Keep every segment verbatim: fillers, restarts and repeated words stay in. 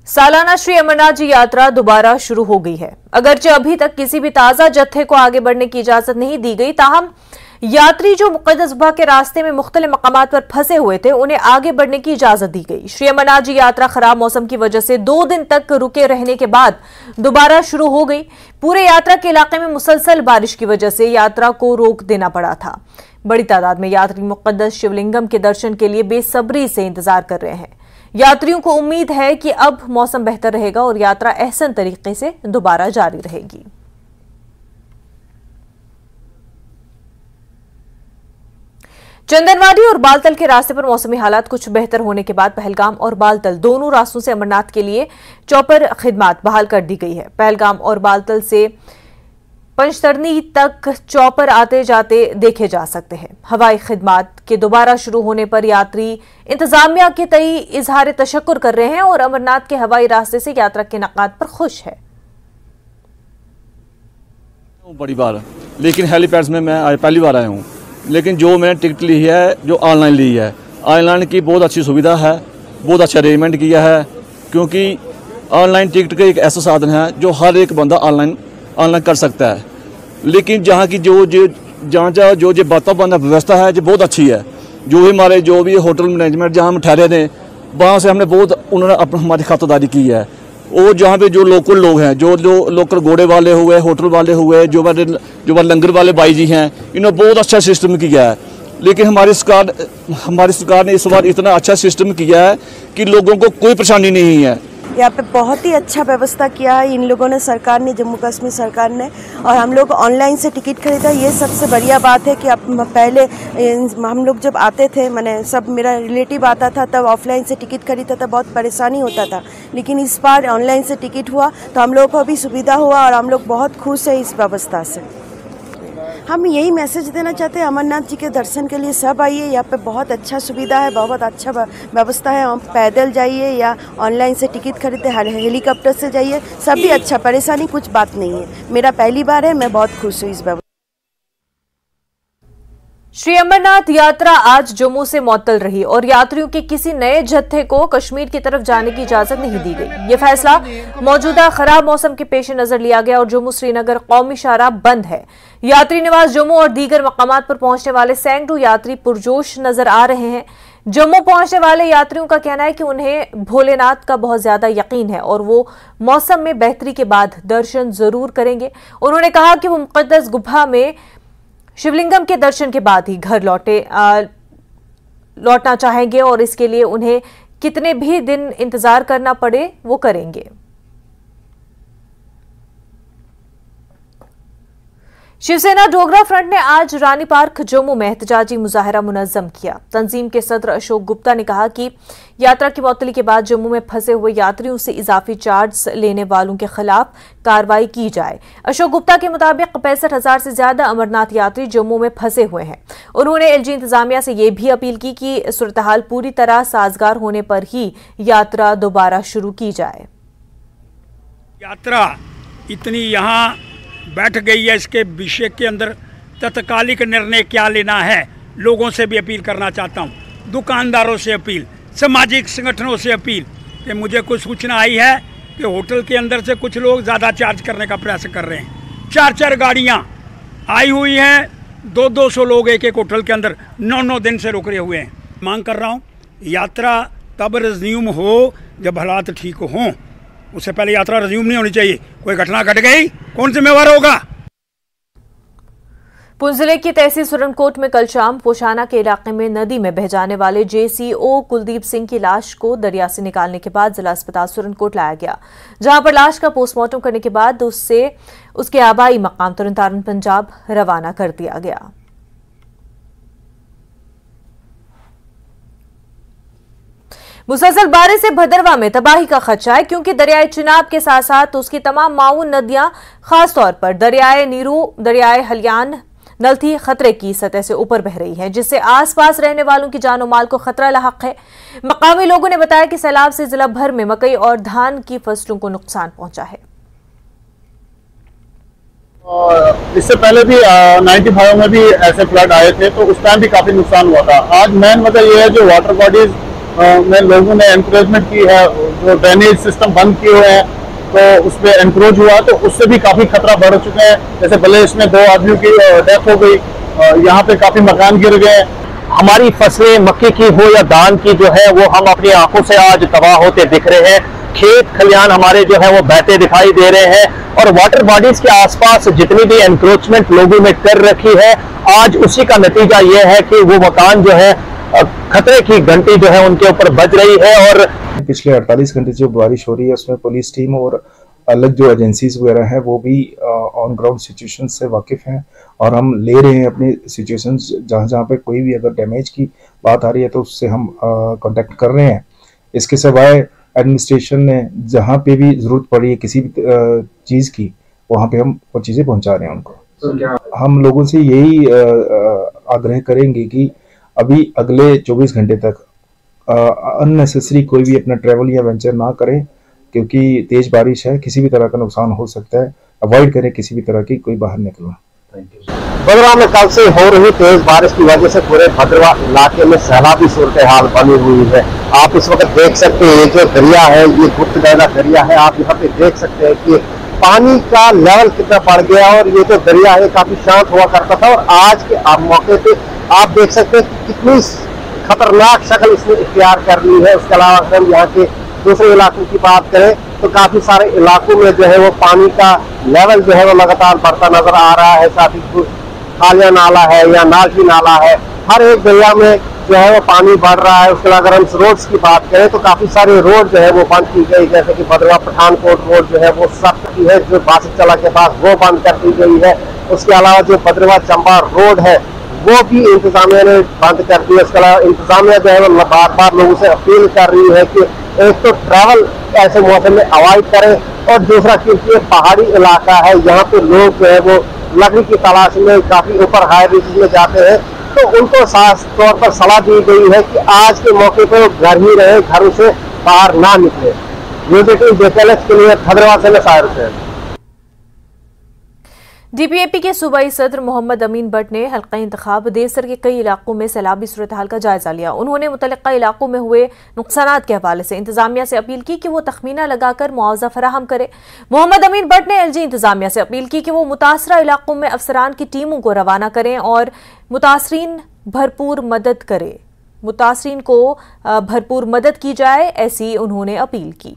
सालाना श्री अमरनाथ जी यात्रा दोबारा शुरू हो गई है। अगरचे अभी तक किसी भी ताजा जत्थे को आगे बढ़ने की इजाजत नहीं दी गई, ताहम यात्री जो मुक़द्दस गुफा के रास्ते में मुख्तलिफ मकामात पर फंसे हुए थे उन्हें आगे बढ़ने की इजाजत दी गई। श्री अमरनाथ जी यात्रा खराब मौसम की वजह से दो दिन तक रुके रहने के बाद दोबारा शुरू हो गई। पूरे यात्रा के इलाके में मुसलसल बारिश की वजह से यात्रा को रोक देना पड़ा था। बड़ी तादाद में यात्री मुक़द्दस शिवलिंगम के दर्शन के लिए बेसब्री से इंतजार कर रहे हैं। यात्रियों को उम्मीद है कि अब मौसम बेहतर रहेगा और यात्रा एहसन तरीके से दोबारा जारी रहेगी। चंदनवाड़ी और बालतल के रास्ते पर मौसमी हालात कुछ बेहतर होने के बाद पहलगाम और बालतल दोनों रास्तों से अमरनाथ के लिए चौपर खिदमात बहाल कर दी गई है। पहलगाम और बालतल से पंचतरनी तक चौपर आते जाते देखे जा सकते हैं। हवाई खिदमात के दोबारा शुरू होने पर यात्री इंतजामिया के तई इजहार तशक्कुर कर रहे हैं और अमरनाथ के हवाई रास्ते से यात्रा के नकात पर खुश है। बड़ी बार लेकिन हेलीपैड्स में मैं आज पहली बार आया हूँ, लेकिन जो मैंने टिकट ली है जो ऑनलाइन ली है, ऑनलाइन की बहुत अच्छी सुविधा है, बहुत अच्छा अरेंजमेंट किया है, क्योंकि ऑनलाइन टिकट का एक ऐसा साधन है जो हर एक बंदा ऑनलाइन ऑनलाइन कर सकता है। लेकिन जहाँ की जो जो जहाँ जहाँ जो जो वातावरण व्यवस्था है जो बहुत अच्छी है। जो भी हमारे जो भी होटल मैनेजमेंट जहाँ हम ठहरे थे वहाँ से हमने बहुत उन्होंने अपनी हमारी खातिरदारी की है। और जहाँ पे जो लोकल लोग हैं, जो जो लोकल घोड़े वाले हुए, होटल वाले हुए, जो वाले जो लंगर वाले भाई जी हैं, इन्होंने बहुत अच्छा सिस्टम किया है। लेकिन हमारी सरकार हमारी सरकार ने इस बार इतना अच्छा सिस्टम किया है कि लोगों को कोई परेशानी नहीं है। यहाँ पे बहुत ही अच्छा व्यवस्था किया है इन लोगों ने, सरकार ने, जम्मू कश्मीर सरकार ने। और हम लोग ऑनलाइन से टिकट खरीदा, ये सबसे बढ़िया बात है कि अब पहले हम लोग जब आते थे, मैंने सब मेरा रिलेटिव आता था तब ऑफलाइन से टिकट खरीदता था, बहुत परेशानी होता था। लेकिन इस बार ऑनलाइन से टिकट हुआ तो हम लोगों को भी सुविधा हुआ और हम लोग बहुत खुश हैं इस व्यवस्था से। हम यही मैसेज देना चाहते हैं, अमरनाथ जी के दर्शन के लिए सब आइए। यहाँ पे बहुत अच्छा सुविधा है, बहुत अच्छा व्यवस्था है। हम पैदल जाइए या ऑनलाइन से टिकट खरीदते, हेलीकॉप्टर से जाइए, सब भी अच्छा, परेशानी कुछ बात नहीं है। मेरा पहली बार है, मैं बहुत खुश हूँ इस व्यवस्था। श्री अमरनाथ यात्रा आज जम्मू से मुअत्तल रही और यात्रियों के किसी नए जत्थे को कश्मीर की तरफ जाने की इजाजत नहीं दी गई। ये फैसला मौजूदा खराब मौसम के पेश नजर लिया गया और जम्मू श्रीनगर कौमी शाहराह बंद है। यात्री निवास जम्मू और दीगर मकामात पर पहुंचने वाले सैकड़ों यात्री पुरजोश नजर आ रहे हैं। जम्मू पहुंचने वाले यात्रियों का कहना है कि उन्हें भोलेनाथ का बहुत ज्यादा यकीन है और वो मौसम में बेहतरी के बाद दर्शन जरूर करेंगे। उन्होंने कहा कि वो मुक़द्दस गुफा में शिवलिंगम के दर्शन के बाद ही घर लौटे आ, लौटना चाहेंगे और इसके लिए उन्हें कितने भी दिन इंतजार करना पड़े वो करेंगे। शिवसेना डोगरा फ्रंट ने आज रानी पार्क जम्मू में एहतजाजी मुजाहरा मुनज़्ज़म किया। तंजीम के सदर अशोक गुप्ता ने कहा कि यात्रा की मुअत्तली के बाद जम्मू में फंसे हुए यात्रियों से इजाफी चार्ज लेने वालों के खिलाफ कार्रवाई की जाए। अशोक गुप्ता के मुताबिक पैंसठ हजार से ज्यादा अमरनाथ यात्री जम्मू में फंसे हुए हैं। उन्होंने एलजी इंतजामिया से यह भी अपील की कि सूरत-ए-हाल पूरी तरह साजगार होने पर ही यात्रा दोबारा शुरू की जाए। यात्रा इतनी यहाँ बैठ गई है, इसके विषय के अंदर तत्कालिक निर्णय क्या लेना है, लोगों से भी अपील करना चाहता हूँ, दुकानदारों से अपील, सामाजिक संगठनों से अपील कि मुझे कुछ सूचना आई है कि होटल के अंदर से कुछ लोग ज़्यादा चार्ज करने का प्रयास कर रहे हैं। चार चार गाड़ियाँ आई हुई हैं, दो दो सौ लोग एक एक होटल के अंदर नौ नौ दिन से रुक रहे हुए हैं। मांग कर रहा हूँ यात्रा तब रिज्यूम हो जब हालात ठीक हों, उससे पहले यात्रा रिज्यूम नहीं होनी चाहिए। कोई घटना घट गई, कौन जिम्मेवार होगा? पुंछ जिले की तहसील सुरनकोट में कल शाम पोशाना के इलाके में नदी में बह जाने वाले जेसीओ कुलदीप सिंह की लाश को दरिया से निकालने के बाद जिला अस्पताल सुरनकोट लाया गया, जहां पर लाश का पोस्टमार्टम करने के बाद उससे उसके आबाई मकाम तरनतारन पंजाब रवाना कर दिया गया। मुसलसल बारिश से भदरवा में तबाही का खदशा है, क्योंकि दरियाए चिनाब के साथ साथ उसकी तमाम माऊन नदियां, खासतौर पर दरियाए नीरू, दरियाए हलियान, नलथी खतरे की सतह से ऊपर बह रही है, जिससे आसपास रहने वालों की जानो माल को खतरा लाहक है। मकामी लोगों ने बताया कि सैलाब से जिला भर में मकई और धान की फसलों को नुकसान पहुंचा है। इससे पहले भी नाइन्टी फाइव में भी ऐसे फ्लड आए थे, तो उस टाइम भी काफी नुकसान हुआ था। आज मेन वजह यह है जो वाटर बॉडीज में लोगों ने एनकरेजमेंट की है, जो ड्रेनेज सिस्टम बंद किए हुए हैं तो उस पर एनकरेज हुआ, तो उससे भी काफ़ी खतरा बढ़ चुके हैं। जैसे बलेश में दो आदमियों की डेथ हो गई, यहाँ पे काफ़ी मकान गिर गए। हमारी फसलें मक्के की हो या धान की जो है वो हम अपनी आंखों से आज तबाह होते दिख रहे हैं। खेत खलियान हमारे जो है वो बहते दिखाई दे रहे हैं और वाटर बॉडीज के आसपास जितनी भी एनक्रोचमेंट लोगों ने कर रखी है, आज उसी का नतीजा ये है कि वो मकान जो है खतरे की घंटी जो है उनके ऊपर बज रही है। और पिछले अड़तालीस घंटे जो बारिश हो रही है उसमें पुलिस टीम और अलग जो एजेंसीज वगैरह हैं वो भी ऑन ग्राउंड सिचुएशन से वाकिफ हैं और हम ले रहे हैं अपनी सिचुएशंस, जहाँ जहाँ पे कोई भी अगर डैमेज की बात आ रही है तो उससे हम कांटेक्ट कर रहे हैं। इसके सिवाय एडमिनिस्ट्रेशन ने जहाँ पे भी ज़रूरत पड़ी है किसी भी चीज़ की, वहाँ पे हम वो चीज़ें पहुँचा रहे हैं उनको। तो क्या हम लोगों से यही आग्रह करेंगे कि अभी अगले चौबीस घंटे तक अननेसेसरी कोई भी अपना ट्रैवल या वेंचर ना करें, क्योंकि तेज बारिश है, किसी भी तरह का नुकसान हो सकता है। अवॉइड करें किसी भी तरह की कोई बाहर निकलना। भद्रवाह में कल से हो रही तेज बारिश की वजह से पूरे भद्रवाह इलाके में सैलाबी सूरत हाल बनी हुई है। आप इस वक्त देख सकते हैं ये जो दरिया है, ये गुप्तगैला दरिया है, आप यहाँ पे देख सकते हैं कि पानी का लेवल कितना बढ़ गया और ये जो दरिया है काफी शांत हुआ करता था और आज के आप मौके पे आप देख सकते हैं कि कितनी खतरनाक शक्ल इसने इख्तियार कर ली है। उसके अलावा अगर हम यहाँ के दूसरे इलाकों की बात करें तो काफी सारे इलाकों में जो है वो पानी का लेवल जो है वो लगातार बढ़ता नजर आ रहा है। साथ ही खालिया नाला है या नागी नाला है, हर एक दरिया में जो है वो पानी बढ़ रहा है। उसके अलावा अगर हम रोड्स की बात करें तो काफी सारे रोड जो है वो बंद की गई, जैसे कि भद्रवाह पठानकोट रोड जो है वो सख्त की है, जो बासिकचला के पास वो बंद कर दी गई है। उसके अलावा जो भद्रवाह चंबा रोड है वो भी इंतजामिया ने बंद कर दी है। उसके अलावा इंतजामिया जो है वो बार बार लोगों से अपील कर रही है कि एक तो ट्रैवल ऐसे मौसम में अवॉइड करें और दूसरा क्योंकि ये पहाड़ी इलाका है, यहाँ पे लोग जो है वो लकड़ी की तलाश में काफी ऊपर हाई रीचेस में जाते हैं, तो उनको खास तौर पर सलाह दी गई है कि आज के मौके पर घर ही रहे, घरों से बाहर ना निकले। न्यूज़ एटीन जेकेएलएच के लिए भद्रवाह से मैं साहिर हुसैन। डीपीएपी के सूबाई सदर मोहम्मद अमीन भट्ट ने हल्का इंतखाब देसर के कई इलाकों में सैलाबी सूरत हाल का जायजा लिया। उन्होंने मुतल्लिका इलाकों में हुए नुकसानात के हवाले से इंतजामिया से अपील की कि वो तखमीना लगाकर मुआवजा फराहम करे। मोहम्मद अमीन भट्ट ने एलजी इंतजामिया से अपील की कि वो मुतासरा इलाकों में अफसरान की टीमों को रवाना करें और मुतासरीन भरपूर मदद करे मुतासरीन को भरपूर मदद की जाए, ऐसी उन्होंने अपील की।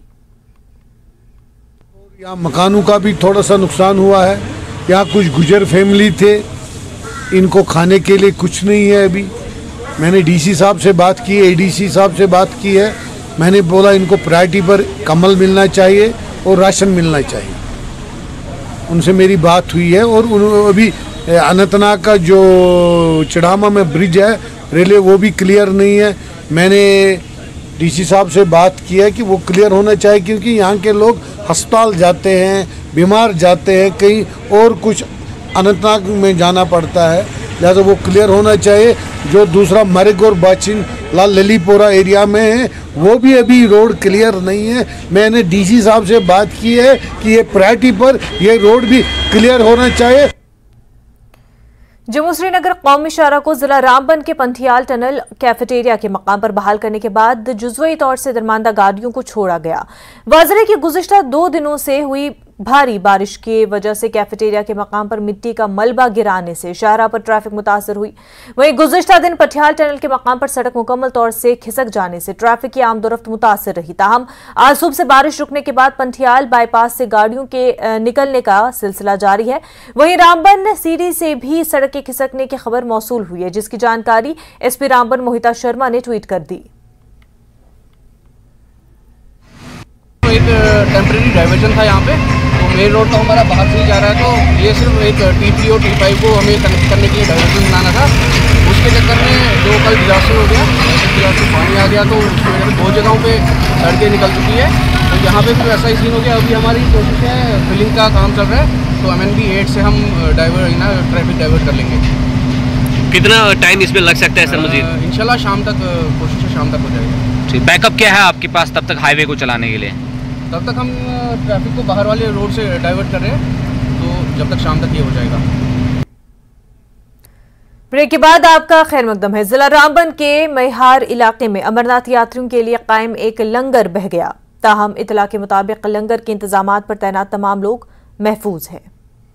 यहाँ मकानों का भी थोड़ा सा नुकसान हुआ है। यहाँ कुछ गुजर फैमिली थे, इनको खाने के लिए कुछ नहीं है। अभी मैंने डीसी साहब से बात की, एडीसी साहब से बात की है। मैंने बोला इनको प्रायोरिटी पर कम्बल मिलना चाहिए और राशन मिलना चाहिए। उनसे मेरी बात हुई है और उन अभी अनंतनाग का जो चढ़ामा में ब्रिज है रेलवे वो भी क्लियर नहीं है। मैंने डीसी साहब से बात की है कि वो क्लियर होना चाहिए, क्योंकि यहाँ के लोग अस्पताल जाते हैं, बीमार जाते हैं, कहीं और कुछ अनंतनाग में जाना पड़ता है, लिहाजा वो क्लियर होना चाहिए। जो दूसरा मरग और बाचिन लाल ललीपोरा एरिया में है वो भी अभी रोड क्लियर नहीं है। मैंने डीसी साहब से बात की है कि ये प्रायोरिटी पर ये रोड भी क्लियर होना चाहिए। जम्मू श्रीनगर कौमी शाहरा को जिला रामबन के पंथियाल टनल कैफेटेरिया के मकाम पर बहाल करने के बाद जुज़वी तौर से दरमानदा गाड़ियों को छोड़ा गया। वाज़ेह की गुज़िश्ता दो दिनों से हुई भारी बारिश की वजह से कैफेटेरिया के मकाम पर मिट्टी का मलबा गिराने से शाहरा पर ट्रैफिक मुतासर हुई। वहीं गुज़िश्ता दिन पटियाल टनल के मकाम पर सड़क मुकम्मल तौर से खिसक जाने से ट्रैफिक की आमदोरफ्त मुतासर रही। ताहम आज सुबह से बारिश रुकने के बाद पंथियाल बाईपास से गाड़ियों के निकलने का सिलसिला जारी है। वहीं रामबन सीढ़ी से भी सड़क के खिसकने की खबर मौसूल हुई है, जिसकी जानकारी एसपी रामबन मोहिता शर्मा ने ट्वीट कर दी। एक टेम्परेरी डाइवर्जन था यहाँ पे, तो मेन रोड तो हमारा बाहर से ही जा रहा है, तो ये सिर्फ एक टी थ्री और टी फाइव को हमें कनेक्ट करने के लिए डाइवर्जन बनाना था। उसके चक्कर में जो कल डिजास्टर हो गया, डिजास्टर पानी आ गया, तो उसकी वजह से बहुत जगहों पे सड़कें निकल चुकी है। तो यहाँ पे भी वैसा ही सीन हो गया। अभी हमारी कोशिश है, फिलिंग का काम चल रहा है, तो एम एन बी एट से हम डाइवर ना ट्रैफिक डाइवर्ट कर लेंगे। कितना टाइम इसमें लग सकता है सर मजीद? इंशाल्लाह शाम तक, कोशिश है शाम तक हो जाएगा। ठीक, बैकअप क्या है आपके पास तब तक हाईवे को चलाने के लिए? तब तक हम ट्रैफिक को बाहर वाले रोड से डाइवर्ट कर रहे हैं, तो जब तक शाम तक ये हो जाएगा। ब्रेक के बाद आपका खैर मकदम है। जिला रामबन के मैहार इलाके में अमरनाथ यात्रियों के लिए कायम एक लंगर बह गया। ताहम इतला के मुताबिक लंगर के इंतजामात पर तैनात तमाम लोग महफूज हैं।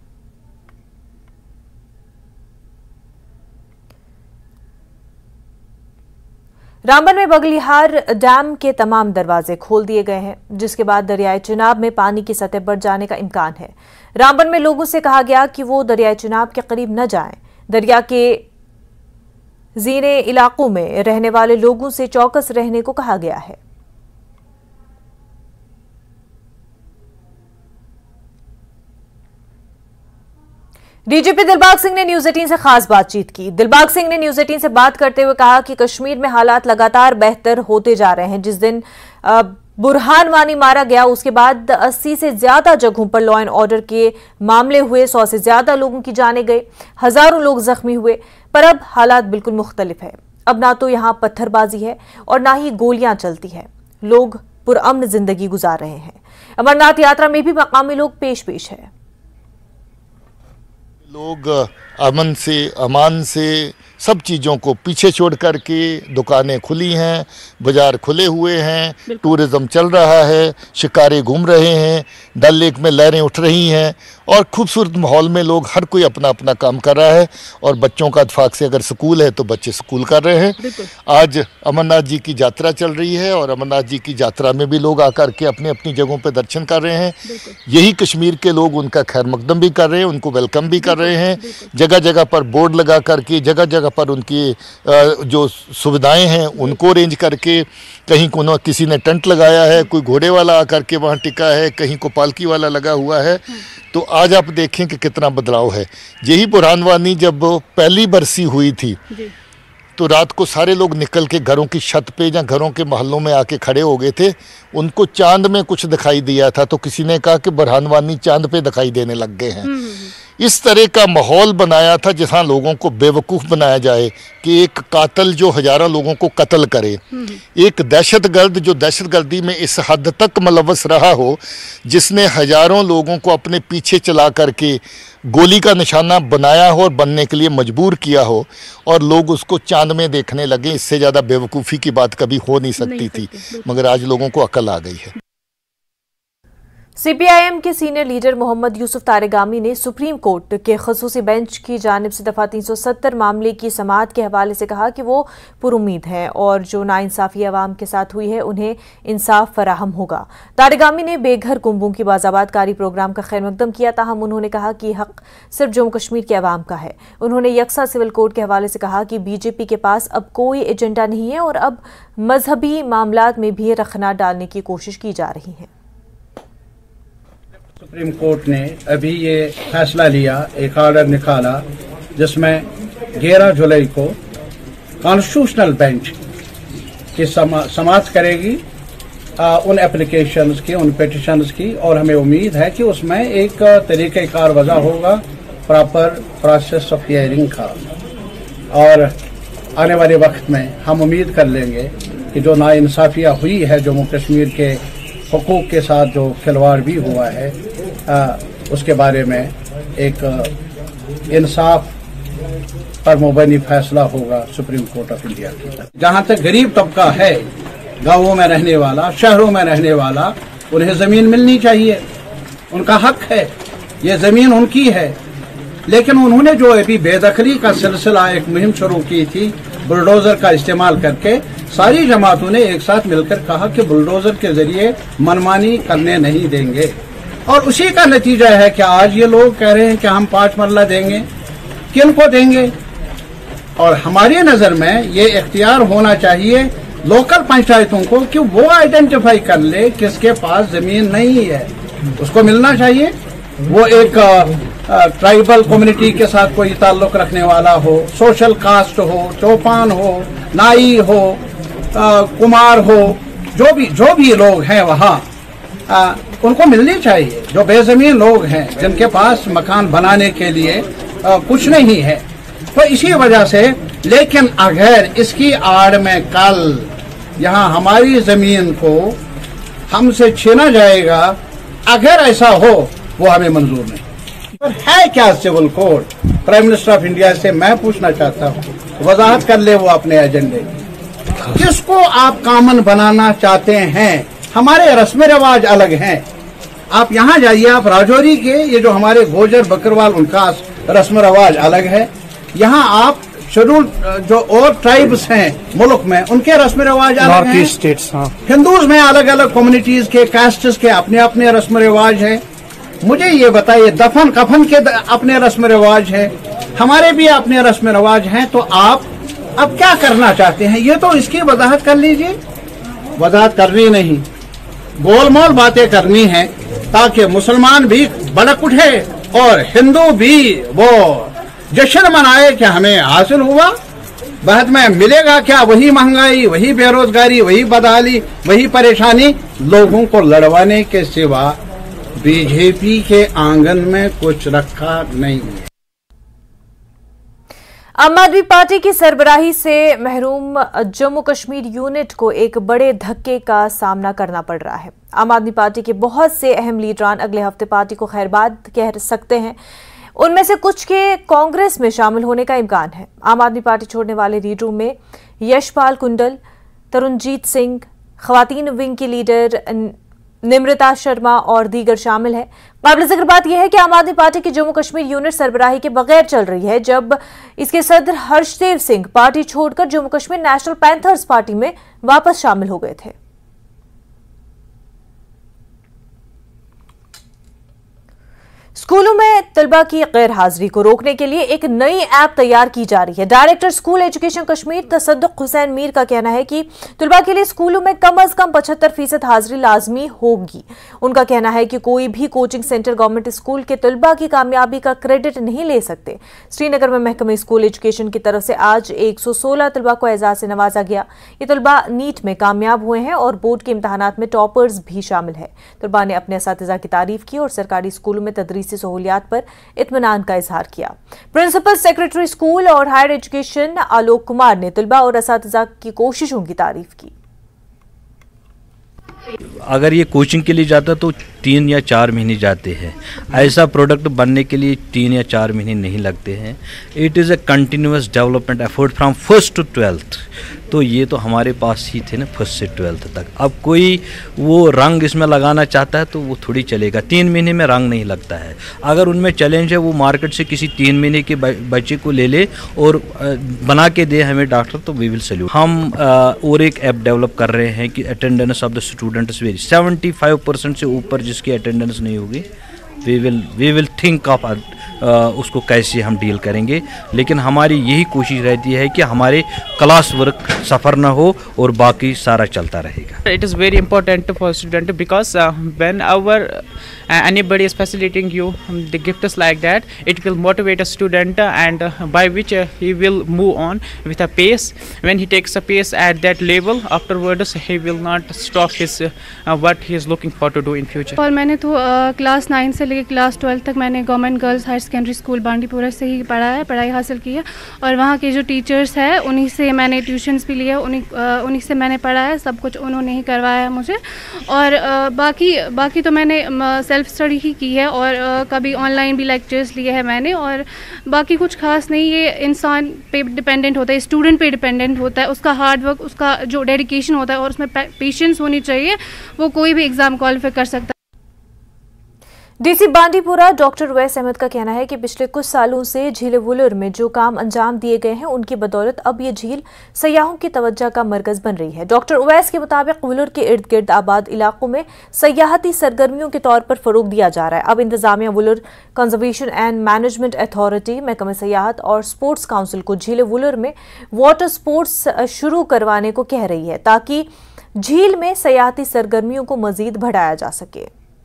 रामबन में बगलिहार डैम के तमाम दरवाजे खोल दिए गए हैं, जिसके बाद दरियाए चिनाब में पानी की सतह बढ़ जाने का इम्कान है। रामबन में लोगों से कहा गया कि वो दरियाए चिनाब के करीब न जाएं। दरिया के जीने इलाकों में रहने वाले लोगों से चौकस रहने को कहा गया है। डीजीपी दिलबाग सिंह ने न्यूज एटीन से खास बातचीत की। दिलबाग सिंह ने न्यूज एटीन से बात करते हुए कहा कि कश्मीर में हालात लगातार बेहतर होते जा रहे हैं। जिस दिन बुरहान वानी मारा गया उसके बाद अस्सी से ज्यादा जगहों पर लॉ एंड ऑर्डर के मामले हुए, सौ से ज्यादा लोगों की जाने गए, हजारों लोग जख्मी हुए। पर अब हालात बिल्कुल मुख्तलिफ है। अब ना तो यहाँ पत्थरबाजी है और ना ही गोलियां चलती है। लोग पुरअमन जिंदगी गुजार रहे हैं। अमरनाथ यात्रा में भी मकामी लोग पेश पेश है। लोग अमन से, अमान से, सब चीज़ों को पीछे छोड़ कर के दुकानें खुली हैं, बाज़ार खुले हुए हैं, टूरिज़्म चल रहा है, शिकारे घूम रहे हैं, डल लेक में लहरें उठ रही हैं और खूबसूरत माहौल में लोग हर कोई अपना अपना काम कर रहा है। और बच्चों का इत्फाक से अगर स्कूल है तो बच्चे स्कूल कर रहे हैं। आज अमरनाथ जी की यात्रा चल रही है और अमरनाथ जी की यात्रा में भी लोग आकर के अपनी अपनी जगहों पर दर्शन कर रहे हैं। यही कश्मीर के लोग उनका खैर मकदम भी कर रहे हैं, उनको वेलकम भी कर रहे हैं। जगह जगह पर बोर्ड लगा करके, जगह जगह पर उनकी जो सुविधाएं हैं उनको अरेंज करके, कहीं को किसी ने टेंट लगाया है, कोई घोड़े वाला आकर के वहाँ टिका है, कहीं को पालकी वाला लगा हुआ है। तो आज आप देखें कि कितना बदलाव है। यही बुरहान वानी जब पहली बरसी हुई थी तो रात को सारे लोग निकल के घरों की छत पे या घरों के मोहल्लों में आके खड़े हो गए थे। उनको चांद में कुछ दिखाई दिया था तो किसी ने कहा कि बुरहान वानी चांद पे दिखाई देने लग गए हैं। इस तरह का माहौल बनाया था जहाँ लोगों को बेवकूफ़ बनाया जाए कि एक कातिल जो हज़ारों लोगों को कत्ल करे, एक दहशतगर्द जो दहशतगर्दी में इस हद तक मुलव्वस रहा हो, जिसने हज़ारों लोगों को अपने पीछे चला करके गोली का निशाना बनाया हो और बनने के लिए मजबूर किया हो और लोग उसको चांद में देखने लगे। इससे ज़्यादा बेवकूफ़ी की बात कभी हो नहीं सकती थी, मगर आज लोगों को अकल आ गई है। सीपीआईएम के सीनियर लीडर मोहम्मद यूसुफ तारेगामी ने सुप्रीम कोर्ट के खसूसी बेंच की जानिब से दफा तीन सौ सत्तर मामले की समाअत के हवाले से कहा कि वो पुरुमीद हैं और जो नाइंसाफी अवाम के साथ हुई है उन्हें इंसाफ फराहम होगा। तारेगामी ने बेघर कुंबों की बाज़ाबातकारी प्रोग्राम का खैर मकदम किया, ताहम उन्होंने कहा कि हक सिर्फ जम्मू कश्मीर के अवाम का है। उन्होंने यकसा सिविल कोड के हवाले से कहा कि बीजेपी के पास अब कोई एजेंडा नहीं है और अब मजहबी मामलात में भी रखना डालने की कोशिश की जा रही है। सुप्रीम कोर्ट ने अभी ये फैसला लिया, एक ऑर्डर निकाला जिसमें ग्यारह जुलाई को कॉन्स्टिट्यूशनल बेंच की समाअत करेगी आ, उन एप्लीकेशंस की, उन पिटिशंस की, और हमें उम्मीद है कि उसमें एक तरीक़ेकार वज़ा होगा प्रॉपर प्रोसेस ऑफ हियरिंग का। और आने वाले वक्त में हम उम्मीद कर लेंगे कि जो नाइंसाफियाँ हुई है, जम्मू कश्मीर के हुकूक के साथ जो खिलवाड़ भी हुआ है, आ, उसके बारे में एक इंसाफ पर मुबनी फैसला होगा सुप्रीम कोर्ट ऑफ इंडिया की। जहाँ तक गरीब तबका है, गांवों में रहने वाला, शहरों में रहने वाला, उन्हें ज़मीन मिलनी चाहिए, उनका हक है, ये ज़मीन उनकी है। लेकिन उन्होंने जो अभी बेदखली का सिलसिला एक मुहिम शुरू की थी बुलडोजर का इस्तेमाल करके, सारी जमातों ने एक साथ मिलकर कहा कि बुलडोजर के जरिए मनमानी करने नहीं देंगे। और उसी का नतीजा है कि आज ये लोग कह रहे हैं कि हम पांच मरला देंगे, किनको देंगे? और हमारी नज़र में ये इख्तियार होना चाहिए लोकल पंचायतों को कि वो आइडेंटिफाई कर ले किसके पास ज़मीन नहीं है, उसको मिलना चाहिए। वो एक ट्राइबल कम्युनिटी के साथ कोई ताल्लुक रखने वाला हो, सोशल कास्ट हो, चौपान हो, नाई हो, आ, कुमार हो, जो भी जो भी लोग हैं वहाँ आ, उनको मिलनी चाहिए। जो बेज़मीन लोग हैं, जिनके पास मकान बनाने के लिए आ, कुछ नहीं है, तो इसी वजह से। लेकिन अगर इसकी आड़ में कल यहाँ हमारी ज़मीन को हमसे छीना जाएगा, अगर ऐसा हो, वो हमें मंजूर नहीं। पर है क्या civil code? Prime minister of India से मैं पूछना चाहता हूँ, वजाहत कर ले वो अपने एजेंडे, किसको आप कॉमन बनाना चाहते हैं? हमारे रस्म रिवाज अलग हैं। आप यहाँ जाइए, आप राजौरी के ये जो हमारे गोजर बकरवाल उनका रस्म रिवाज अलग है। यहाँ आप शेड्यूल जो और ट्राइब्स हैं मुल्क में, उनके रस्म रिवाज अलग हैं। स्टेट्स, हाँ। हिंदूज में अलग अलग कम्युनिटीज के, कास्ट्स के अपने अपने रस्म रिवाज है। मुझे ये बताइए, दफन कफन के अपने रस्म रिवाज है, हमारे भी अपने रस्म रिवाज हैं। तो आप अब क्या करना चाहते हैं, ये तो इसकी वजाहत कर लीजिए। वजाहत करनी नहीं, गोलमोल बातें करनी है ताकि मुसलमान भी भड़क उठे और हिंदू भी वो जश्न मनाए कि हमें हासिल हुआ। बाद में मिलेगा क्या? वही महंगाई, वही बेरोजगारी, वही बदहाली, वही परेशानी। लोगों को लड़वाने के सिवा बीजेपी के आंगन में कुछ रखा नहीं है। आम आदमी पार्टी की सरबराही से महरूम जम्मू कश्मीर यूनिट को एक बड़े धक्के का सामना करना पड़ रहा है। आम आदमी पार्टी के बहुत से अहम लीडरान अगले हफ्ते पार्टी को खैरबाद कह सकते हैं। उनमें से कुछ के कांग्रेस में शामिल होने का इम्कान है। आम आदमी पार्टी छोड़ने वाले लीडरों में यशपाल कुंडल, तरुणजीत सिंह, खवातीन विंग की लीडर निमृता शर्मा और दीगर शामिल है। काबिल जिक्र बात यह है कि आम आदमी पार्टी की जम्मू कश्मीर यूनिट सरबराही के बगैर चल रही है, जब इसके सदर हर्षदेव सिंह पार्टी छोड़कर Jammu Kashmir National Panthers Party में वापस शामिल हो गए थे। स्कूलों में तलबा की गैर हाजिरी को रोकने के लिए एक नई ऐप तैयार की जा रही है। Director school education Kashmir Tasadduq Hussain Mir का कहना है कि तलबा के लिए स्कूलों में कम अज कम पचहत्तर फीसद हाजिरी लाजमी होगी। उनका कहना है कि कोई भी कोचिंग सेंटर गवर्नमेंट स्कूल के तलबा की कामयाबी का क्रेडिट नहीं ले सकते। श्रीनगर में महकमे स्कूल एजुकेशन की तरफ से आज एक सौ सोलह तलबा को एजाज से नवाजा गया। ये तलबा नीट में कामयाब हुए हैं और बोर्ड के इम्तहानात में टॉपर्स भी शामिल है। तलबा ने अपने असातिज़ा की तारीफ की और सरकारी स्कूलों में तदरीसी सहूलियात पर इत्मीनान का इजहार किया। प्रिंसिपल सेक्रेटरी स्कूल और हायर एजुकेशन आलोक कुमार ने तलबा और असातिज़ा की कोशिशों की तारीफ की। अगर ये कोचिंग के लिए जाता तो तीन या चार महीने जाते हैं, ऐसा प्रोडक्ट बनने के लिए तीन या चार महीने नहीं लगते हैं। It is a continuous development effort from first to twelfth. तो ये तो हमारे पास ही थे ना फर्स्ट से ट्वेल्थ तक। अब कोई वो रंग इसमें लगाना चाहता है तो वो थोड़ी चलेगा, तीन महीने में रंग नहीं लगता है। अगर उनमें चैलेंज है वो मार्केट से किसी तीन महीने के बच्चे को ले ले और बना के दे हमें डॉक्टर, तो वी विल सैल्यूट। हम और एक ऐप डेवलप कर रहे हैं कि attendance of the students very seventy five percent से ऊपर जिसकी अटेंडेंस नहीं होगी we will we will think of उसको कैसे हम डील करेंगे। लेकिन हमारी यही कोशिश रहती है कि हमारे क्लास वर्क सफ़र ना हो और बाकी सारा चलता रहेगा। It is very important for student because when our anybody is facilitating you the gifts like that, it will motivate a student and uh, by which uh, he will move on with a pace. When he takes a pace at that level, afterwards he will not stop his uh, what he is looking for to do in future. और मैंने तो class nine से लेकर class twelfth तक मैंने government girls higher secondary school Bandipora से ही पढ़ा है, पढ़ाई हासिल की है। और वहाँ के जो टीचर्स हैं उन्हीं से मैंने ट्यूशन्स भी लिए, उन्हीं उन्हीं से मैंने पढ़ा है, सब कुछ उन्होंने ही करवाया है मुझे। और uh, बाकी बाकी तो मैंने uh, सेल्फ स्टडी ही की है और uh, कभी ऑनलाइन भी लेक्चर्स लिए हैं मैंने। और बाकी कुछ खास नहीं, ये इंसान पे डिपेंडेंट होता है, स्टूडेंट पे डिपेंडेंट होता है, उसका हार्ड वर्क, उसका जो डेडिकेशन होता है और उसमें पेशेंस होनी चाहिए, वो कोई भी एग्ज़ाम क्वालिफाई कर सकता है। डीसी बांडीपुरा डॉक्टर उवैस अहमद का कहना है कि पिछले कुछ सालों से झील वुलर में जो काम अंजाम दिए गए हैं उनकी बदौलत अब ये झील सयाहों की तवज्जो का मरकज बन रही है। डॉक्टर उवैस के मुताबिक वुलर के इर्द गिर्द आबाद इलाकों में सयाहती सरगर्मियों के तौर पर फरोग दिया जा रहा है। अब इंतजामिया Wular conservation and management authority, महकमा सयाहत और स्पोर्ट्स काउंसिल को झील वुलर में वाटर स्पोर्ट्स शुरू करवाने को कह रही है ताकि झील में सयाहती सरगर्मियों को मजीद बढ़ाया जा सके।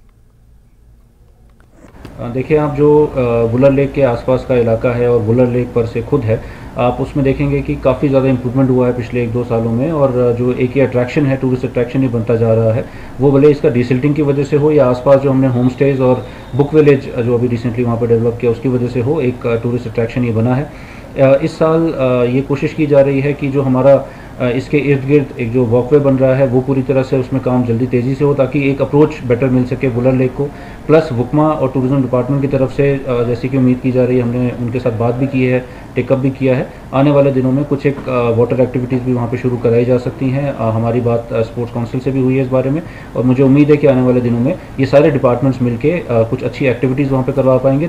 देखिए, आप जो वुलर लेक के आसपास का इलाका है और वुलर लेक पर से खुद है, आप उसमें देखेंगे कि काफ़ी ज़्यादा इम्प्रूवमेंट हुआ है पिछले एक दो सालों में। और जो एक ये अट्रैक्शन है, टूरिस्ट अट्रैक्शन ही बनता जा रहा है, वो भले इसका डिसिल्टिंग की वजह से हो या आसपास जो हमने होम स्टेज और बुक विलेज जो अभी रिसेंटली वहाँ पर डेवलप किया उसकी वजह से हो, एक टूरिस्ट अट्रैक्शन ये बना है। इस साल ये कोशिश की जा रही है कि जो हमारा इसके इर्द गिर्द एक जो वॉकवे बन रहा है वो पूरी तरह से उसमें काम जल्दी तेज़ी से हो ताकि एक अप्रोच बेटर मिल सके वुलर लेक को। प्लस वुकमा और टूरिज़्म डिपार्टमेंट की तरफ से जैसे कि उम्मीद की जा रही है, हमने उनके साथ बात भी की है, टेकअप भी किया है, आने वाले दिनों में कुछ एक वाटर एक्टिविटीज़ भी वहाँ पे शुरू कराई जा सकती हैं। हमारी बात स्पोर्ट्स काउंसिल से भी हुई है इस बारे में और मुझे उम्मीद है कि आने वाले दिनों में ये सारे डिपार्टमेंट्स मिलके कुछ अच्छी एक्टिविटीज़ वहाँ पे करवा पाएंगे।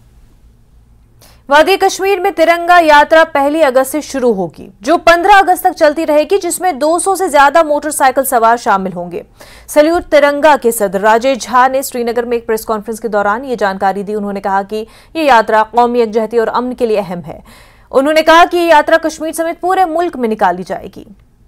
वादी कश्मीर में तिरंगा यात्रा पहली अगस्त से शुरू होगी, जो पंद्रह अगस्त तक चलती रहेगी, जिसमें दो सौ से ज्यादा मोटरसाइकिल सवार शामिल होंगे। सैल्यूट तिरंगा के सदर राजेश झा ने श्रीनगर में एक प्रेस कॉन्फ्रेंस के दौरान ये जानकारी दी। उन्होंने कहा कि ये यात्रा कौमी यकजहती और अमन के लिए अहम है। उन्होंने कहा कि ये यात्रा कश्मीर समेत पूरे मुल्क में निकाली जाएगी।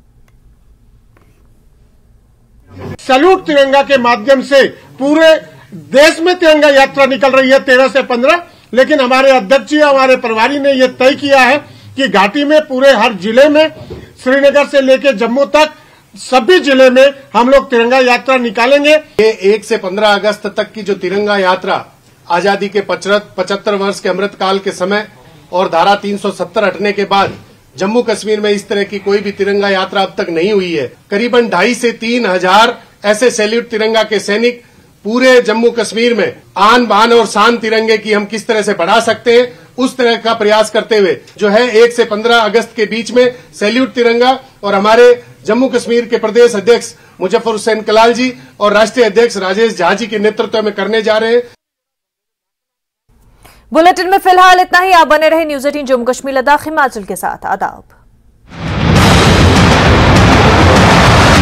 सैल्यूट तिरंगा के माध्यम से पूरे देश में तिरंगा यात्रा निकल रही है तेरह से पंद्रह, लेकिन हमारे अध्यक्ष जी हमारे प्रभारी ने यह तय किया है कि घाटी में पूरे हर जिले में, श्रीनगर से लेकर जम्मू तक सभी जिले में हम लोग तिरंगा यात्रा निकालेंगे। ये एक से पंद्रह अगस्त तक की जो तिरंगा यात्रा आजादी के पचहत्तर वर्ष के अमृत काल के समय और धारा तीन सौ सत्तर हटने के बाद जम्मू कश्मीर में इस तरह की कोई भी तिरंगा यात्रा अब तक नहीं हुई है। करीबन ढाई से तीन हजार ऐसे सैल्यूट तिरंगा के सैनिक पूरे जम्मू कश्मीर में आन बान और शान तिरंगे की हम किस तरह से बढ़ा सकते हैं, उस तरह का प्रयास करते हुए जो है एक से पंद्रह अगस्त के बीच में सैल्यूट तिरंगा और हमारे जम्मू कश्मीर के प्रदेश अध्यक्ष मुजफ्फर हुसैन कलाल जी और राष्ट्रीय अध्यक्ष राजेश झा जी के नेतृत्व में करने जा रहे हैं। बुलेटिन में फिलहाल इतना ही। आप बने रहे न्यूज़ एटीन जम्मू कश्मीर लद्दाख हिमाचल के साथ। आदाब।